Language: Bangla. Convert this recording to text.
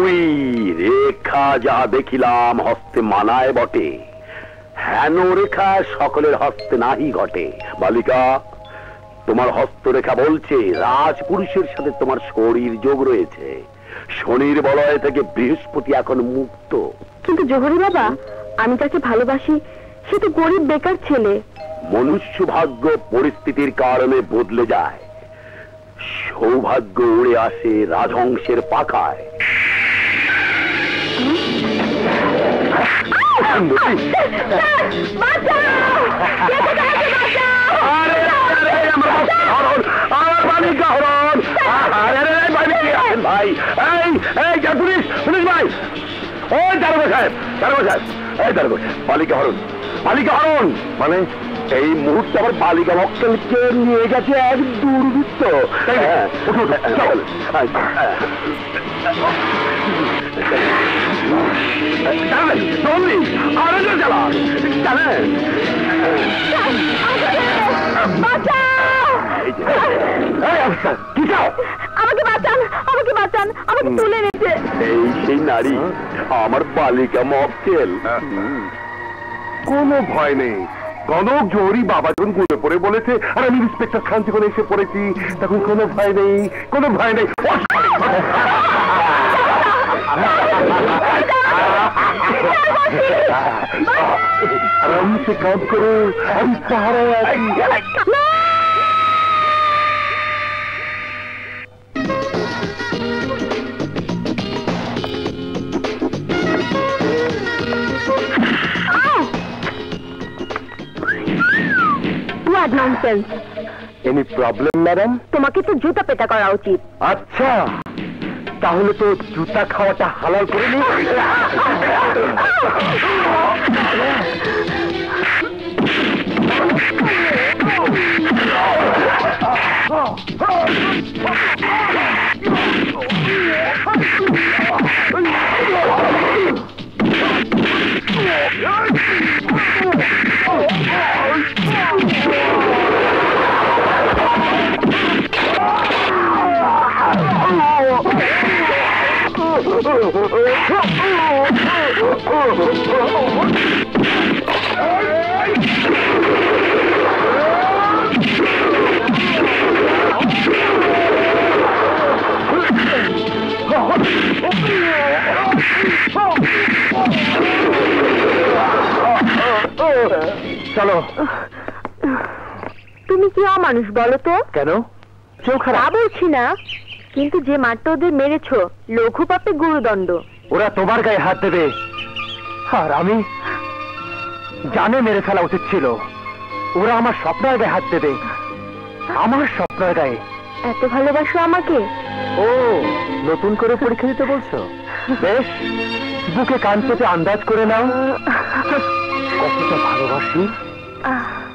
ওই রেখা যা দেখিলাম হস্তে মানায় বটে, হেন রেখা সকলের হস্তে নাহি ঘটে। বালিকা, তোমার হস্তরেখা বলছে রাজপুরুষের সাথে তোমার শরীর যোগ রয়েছে। শনির বলয় থেকে বৃহস্পতি এখন মুক্ত। কিন্তু জোহরি বাবা, আমি তাকে ভালোবাসি, সে তো গরিব বেকার ছেলে। মনুষ্য ভাগ্য পরিস্থিতির কারণে বদলে যায়, সৌভাগ্য উড়ে আসে রাজহংসের পাখায়। ভাই পুলিশ পুলিশ ভাই, ওই দারোগা সাহেব, দারোগা সাহেব, এই দারোগা সাহেব, বালিকা হরণ, বালিকা হরণ। মানে এই মুহূর্তে আবার বালিকা মক্কেলকে নিয়ে গেছে এক দুর্বৃত্ত। কি চাও? আমাকে বাঁচান, আমাকে বাঁচান, আমাকে তুলে নিতে। এই সেই নারী আমার বালিকা মক্কেল। কোনো ভয় নেই, কনক জোহরি বাবা যখন ঘুরে পড়ে বলেছে আর আমি ইন্সপেক্টর খান যখন এসে পড়েছি, তখন কোনো ভয় নেই, কোনো ভয় নেই। আরাম সে কাজ করো, আমি পাহারায় আছি। Any problem, madam? তোমাকে তো জুতা পেটা করা উচিত। আচ্ছা, তাহলে তো জুতা খাওয়াটা হালাল করে নি। চলো। তুমি কি অমানুষ বলো তো? কেন? চোখ খারাপ বলছি না, কিন্তু যে মারটা ওদের মেরেছ লঘু পাপে গুরুদণ্ড। ওরা তোমার গায়ে হাত দেবে, আর আমি জানে মেরে ফেলা উচিত ছিল। ওরা আমার স্বপ্নের গায়ে হাত দেবে, আমার স্বপ্নের গায়ে। এত ভালোবাসো আমাকে? ও, নতুন করে পরীক্ষা দিতে বলছো? বেশ, বুকে কান পেতে আন্দাজ করে নাও কতটা ভালোবাসি।